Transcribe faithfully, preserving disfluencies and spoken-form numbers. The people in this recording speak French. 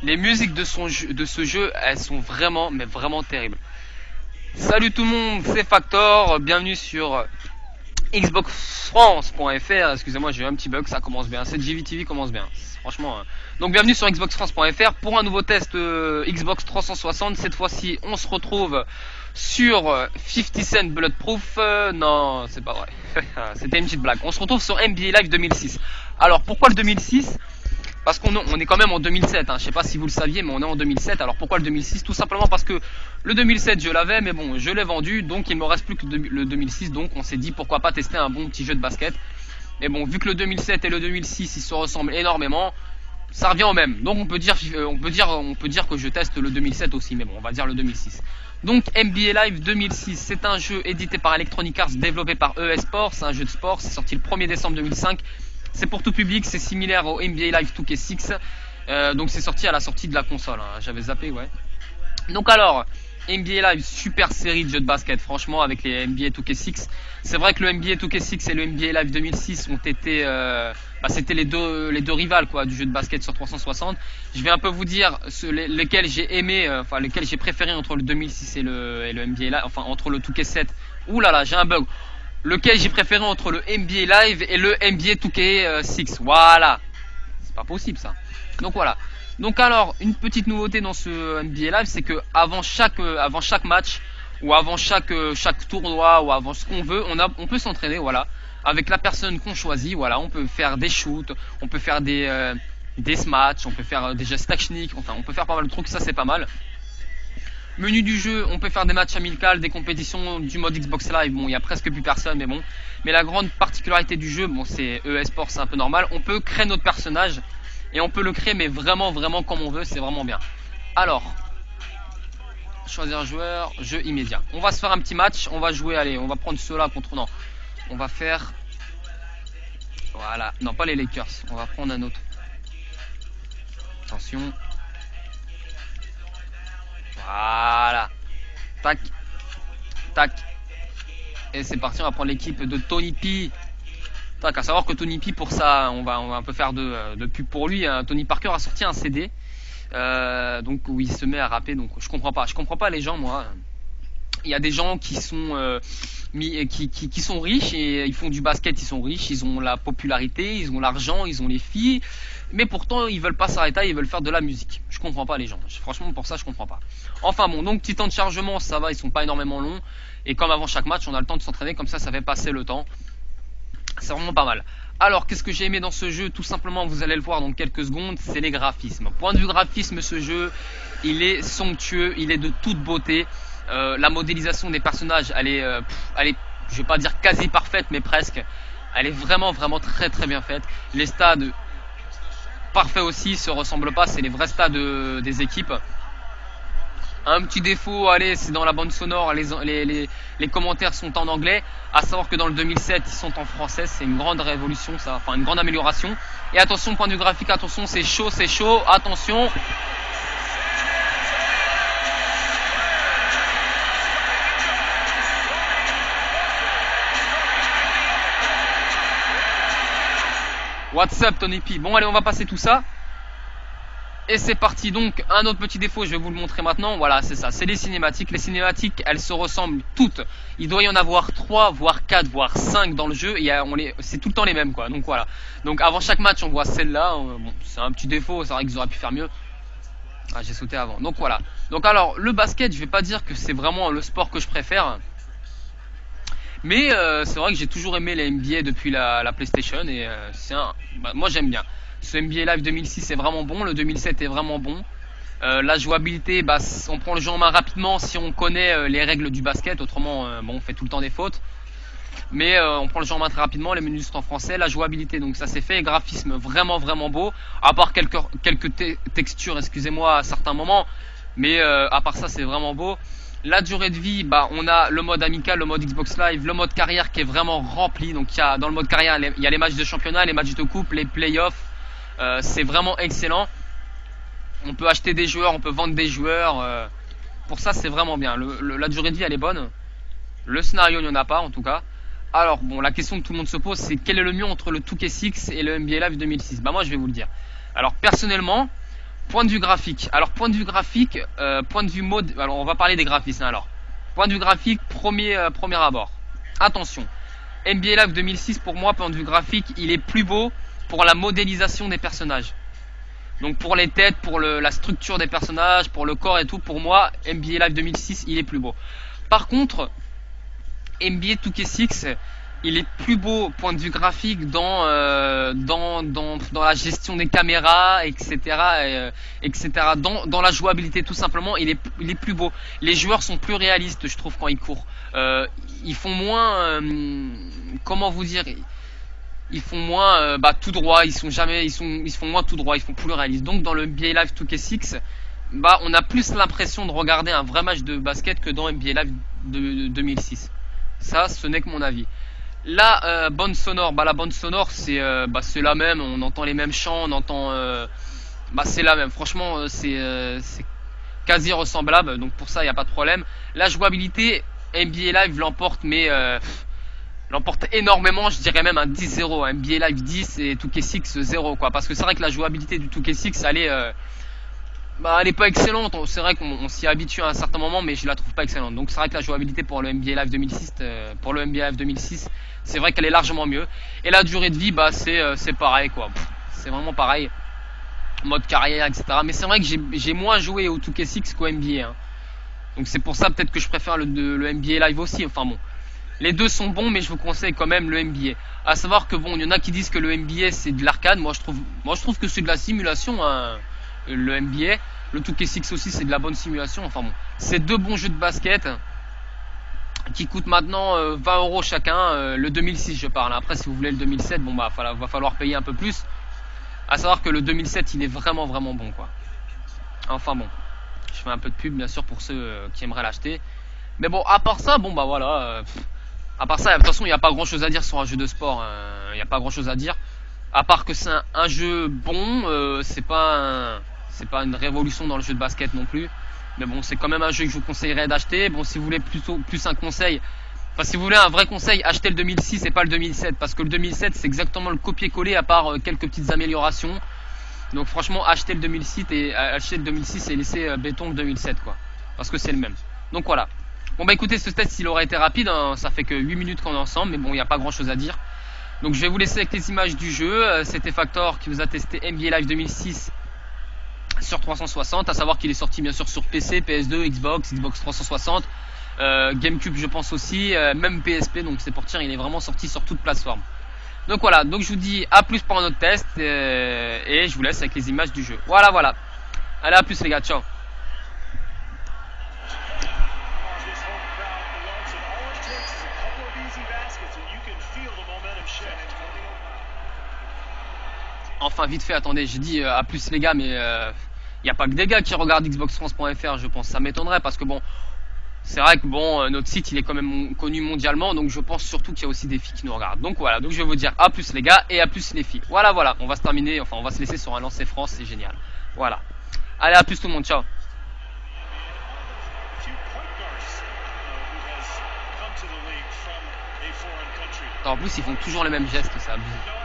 Les musiques de, son jeu, de ce jeu, elles sont vraiment, mais vraiment terribles. Salut tout le monde, c'est Factor, bienvenue sur Xbox France point F R. Excusez-moi, j'ai eu un petit bug, ça commence bien. Cette G V T V commence bien, franchement. Hein. Donc bienvenue sur Xbox France point F R pour un nouveau test euh, Xbox trois cent soixante. Cette fois-ci, on se retrouve sur cinquante Cent Bulletproof. Euh, non, c'est pas vrai. C'était une petite blague. On se retrouve sur N B A Live deux mille six. Alors pourquoi le deux mille six? Parce qu'on on est quand même en deux mille sept, hein. Je sais pas si vous le saviez, mais on est en deux mille sept. Alors pourquoi le deux mille six? Tout simplement parce que le deux mille sept je l'avais, mais bon, je l'ai vendu, donc il me reste plus que le deux mille six. Donc on s'est dit pourquoi pas tester un bon petit jeu de basket. Mais bon, vu que le deux mille sept et le deux mille six ils se ressemblent énormément, ça revient au même. Donc on peut dire, on peut dire, on peut dire que je teste le deux mille sept aussi, mais bon, on va dire le deux mille six. Donc N B A Live deux mille six, c'est un jeu édité par Electronic Arts, développé par E A Sports, c'est un jeu de sport, c'est sorti le premier décembre deux mille cinq. C'est pour tout public, c'est similaire au N B A Live deux K six. Euh, donc c'est sorti à la sortie de la console, hein. J'avais zappé, ouais. Donc alors, N B A Live, super série de jeux de basket, franchement, avec les N B A deux K six. C'est vrai que le N B A deux K six et le N B A Live deux mille six ont été, euh, bah, c'était les deux, les deux rivales quoi, du jeu de basket sur trois cent soixante. Je vais un peu vous dire ce, les, lesquels j'ai aimé, euh, enfin lesquels j'ai préféré entre le deux mille six et le, et le N B A Live, enfin entre le deux K sept. Ouh là là, j'ai un bug. Lequel j'ai préféré entre le N B A Live et le N B A deux K six. Voilà. C'est pas possible ça. Donc voilà. Donc alors, une petite nouveauté dans ce N B A Live, c'est que avant chaque, euh, avant chaque match, ou avant chaque, euh, chaque tournoi, ou avant ce qu'on veut, on, a, on peut s'entraîner, voilà, avec la personne qu'on choisit, voilà, on peut faire des shoots, on peut faire des, euh, des smatchs, on peut faire euh, des gestes techniques, enfin, on peut faire pas mal de trucs, ça c'est pas mal. Menu du jeu, on peut faire des matchs amicales, des compétitions du mode Xbox Live, bon, il y a presque plus personne, mais bon. Mais la grande particularité du jeu, bon, c'est E A Sports, c'est un peu normal, on peut créer notre personnage, et on peut le créer mais vraiment vraiment comme on veut, c'est vraiment bien. Alors, choisir un joueur, jeu immédiat. On va se faire un petit match, on va jouer, allez, on va prendre ceux-là contre, non, on va faire, voilà, non pas les Lakers, on va prendre un autre. Attention. Voilà. Tac, tac. Et c'est parti, on va prendre l'équipe de Tony P. Tac, à savoir que Tony P, pour ça, on va, on va un peu faire de, de pub pour lui. Hein. Tony Parker a sorti un C D, euh, donc où il se met à rapper. Donc je comprends pas, je comprends pas les gens, moi. Il y a des gens qui sont euh, mis, qui, qui, qui sont riches et ils font du basket, ils sont riches, ils ont la popularité, ils ont l'argent, ils ont les filles, mais pourtant ils veulent pas s'arrêter, ils veulent faire de la musique. Je comprends pas les gens. Franchement, pour ça, je comprends pas. Enfin bon, donc petit temps de chargement, ça va, ils sont pas énormément longs. Et comme avant chaque match, on a le temps de s'entraîner, comme ça, ça fait passer le temps. C'est vraiment pas mal. Alors, qu'est-ce que j'ai aimé dans ce jeu? Tout simplement, vous allez le voir dans quelques secondes, c'est les graphismes. Point de vue graphisme, ce jeu, il est somptueux, il est de toute beauté. Euh, la modélisation des personnages, elle est, euh, pff, elle est, je vais pas dire quasi parfaite, mais presque. Elle est vraiment, vraiment très, très bien faite. Les stades, parfaits aussi, se ressemblent pas, c'est les vrais stades euh, des équipes. Un petit défaut, allez, c'est dans la bande sonore, les, les, les, les commentaires sont en anglais, à savoir que dans le deux mille sept, ils sont en français, c'est une grande révolution, ça, enfin une grande amélioration. Et attention, point de vue graphique, attention, c'est chaud, c'est chaud, attention. What's up, Tony P? Bon, allez, on va passer tout ça. Et c'est parti. Donc un autre petit défaut, je vais vous le montrer maintenant. Voilà, c'est ça, c'est les cinématiques. Les cinématiques, elles se ressemblent toutes. Il doit y en avoir trois, voire quatre, voire cinq dans le jeu. Et on les, c'est tout le temps les mêmes quoi. Donc voilà. Donc avant chaque match, on voit celle-là. Bon, c'est un petit défaut, c'est vrai qu'ils auraient pu faire mieux. Ah, j'ai sauté avant. Donc voilà. Donc alors le basket, je vais pas dire que c'est vraiment le sport que je préfère. Mais euh, c'est vrai que j'ai toujours aimé les N B A depuis la, la PlayStation. Et euh, c'est un, bah, moi j'aime bien. Ce N B A Live deux mille six est vraiment bon, le deux mille sept est vraiment bon. Euh, la jouabilité, bah, on prend le jeu en main rapidement si on connaît euh, les règles du basket, autrement euh, bon, on fait tout le temps des fautes. Mais euh, on prend le jeu en main très rapidement, les menus sont en français, la jouabilité, donc ça s'est fait, graphisme vraiment vraiment beau, à part quelques, quelques te textures, excusez-moi, à certains moments, mais euh, à part ça c'est vraiment beau. La durée de vie, bah, on a le mode amical, le mode Xbox Live, le mode carrière qui est vraiment rempli, donc il y a, dans le mode carrière il y a les matchs de championnat, les matchs de coupe, les playoffs. Euh, c'est vraiment excellent. On peut acheter des joueurs, on peut vendre des joueurs. Euh, pour ça, c'est vraiment bien. Le, le, la durée de vie, elle est bonne. Le scénario, il n'y en a pas, en tout cas. Alors, bon, la question que tout le monde se pose, c'est quel est le mieux entre le deux K six et le N B A Live deux mille six? Bah, moi, je vais vous le dire. Alors, personnellement, Point de vue graphique. Alors point de vue graphique, euh, point de vue mode. Alors on va parler des graphismes. Alors point de vue graphique, premier euh, premier abord. Attention, N B A Live deux mille six pour moi, point de vue graphique, il est plus beau pour la modélisation des personnages. Donc pour les têtes, pour le, la structure des personnages, pour le corps et tout, pour moi N B A Live deux mille six il est plus beau. Par contre, N B A deux K six il est plus beau point de vue graphique dans euh, dans, dans dans la gestion des caméras, etc., euh, etc., dans dans la jouabilité tout simplement, il est il est plus beau. Les joueurs sont plus réalistes, je trouve, quand ils courent. Euh, ils font moins euh, comment vous dire, ils font moins euh, bah, tout droit, ils sont jamais ils sont ils font moins tout droit, ils font plus réalistes. Donc dans le N B A Live deux K six, bah on a plus l'impression de regarder un vrai match de basket que dans N B A Live de, de deux mille six. Ça, ce n'est que mon avis. La euh, bande sonore, bah la bande sonore c'est euh, bah c'est la même, on entend les mêmes chants, on entend euh, bah c'est la même. Franchement, euh, c'est euh, c'est quasi ressemblable, donc pour ça il n'y a pas de problème. La jouabilité, N B A Live l'emporte, mais euh, l'emporte énormément, je dirais même un dix zéro. N B A Live dix et deux K six zéro quoi, parce que c'est vrai que la jouabilité du deux K six elle est euh, bah elle est pas excellente. C'est vrai qu'on s'y habitue à un certain moment, mais je la trouve pas excellente. Donc c'est vrai que la jouabilité pour le N B A Live deux mille six, euh, pour le N B A Live deux mille six, c'est vrai qu'elle est largement mieux. Et la durée de vie, bah c'est euh, c'est pareil quoi. C'est vraiment pareil, mode carrière, et cetera. Mais c'est vrai que j'ai moins joué au deux K six qu'au N B A. Hein. Donc c'est pour ça peut-être que je préfère le, le N B A Live aussi. Enfin bon, les deux sont bons, mais je vous conseille quand même le N B A. À savoir que bon, il y en a qui disent que le N B A c'est de l'arcade. Moi je trouve, moi je trouve que c'est de la simulation. Hein. Le N B A, le deux K six aussi c'est de la bonne simulation. Enfin bon, c'est deux bons jeux de basket qui coûtent maintenant euh, vingt euros chacun. Euh, le deux mille six je parle. Après si vous voulez le deux mille sept, bon bah va, va falloir payer un peu plus. À savoir que le deux mille sept il est vraiment vraiment bon quoi. Enfin bon, je fais un peu de pub bien sûr pour ceux euh, qui aimeraient l'acheter. Mais bon, à part ça, bon bah voilà. Euh, à part ça, de toute façon il n'y a pas grand chose à dire sur un jeu de sport. Il n'y a pas grand chose à dire. À part que c'est un, un jeu bon, euh, c'est pas un, c'est pas une révolution dans le jeu de basket non plus. Mais bon, c'est quand même un jeu que je vous conseillerais d'acheter. Bon, si vous voulez plutôt plus un conseil, enfin si vous voulez un vrai conseil, achetez le deux mille six et pas le deux mille sept, parce que le deux mille sept c'est exactement le copier-coller à part euh, quelques petites améliorations. Donc franchement, achetez le deux mille six et euh, achetez le deux mille six et laissez euh, béton le deux mille sept quoi, parce que c'est le même. Donc voilà. Bon bah écoutez, ce test il aurait été rapide, hein, ça fait que huit minutes qu'on est ensemble, mais bon, il n'y a pas grand chose à dire. Donc je vais vous laisser avec les images du jeu. C'était Factor qui vous a testé N B A Live deux mille six sur trois cent soixante, à savoir qu'il est sorti bien sûr sur P C, P S deux, Xbox, Xbox trois cent soixante, euh, GameCube je pense aussi, euh, même P S P, donc c'est pour dire il est vraiment sorti sur toute plateforme. Donc voilà, donc je vous dis à plus pour un autre test euh, et je vous laisse avec les images du jeu. Voilà voilà. Allez, à plus les gars, ciao. Enfin vite fait, attendez, j'ai dit euh, à plus les gars, mais il euh, n'y a pas que des gars qui regardent Xbox France point F R, je pense. Ça m'étonnerait parce que bon, c'est vrai que bon, euh, notre site il est quand même connu mondialement, donc je pense surtout qu'il y a aussi des filles qui nous regardent. Donc voilà, donc je vais vous dire à plus les gars et à plus les filles. Voilà voilà, on va se terminer, enfin on va se laisser sur un lancer France, c'est génial. Voilà. Allez, à plus tout le monde, ciao. En plus ils font toujours les mêmes gestes, c'est abusé.